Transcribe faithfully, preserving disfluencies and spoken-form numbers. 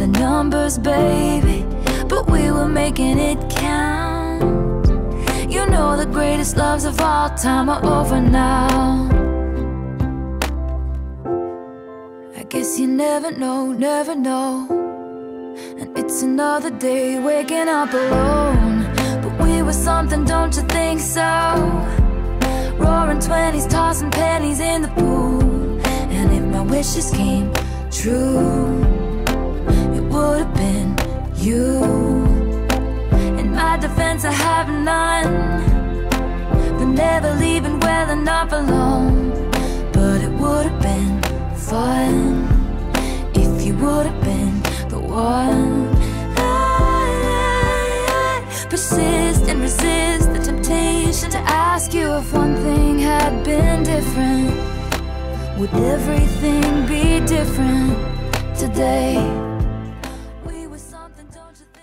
the numbers, baby, but we were making it count. You know the greatest loves of all time are over now. I guess you never know, never know. And it's another day waking up alone, but we were something, don't you think so? Roaring twenties, tossing pennies in the pool. And if my wishes came true, it would have been you. In my defense, I have none, but never leaving well enough alone. But it would have been fun if you would have been the one. I, I, I persist and resist the temptation to ask you if one thing had been different. Would everything be different today? We were something, don't you think?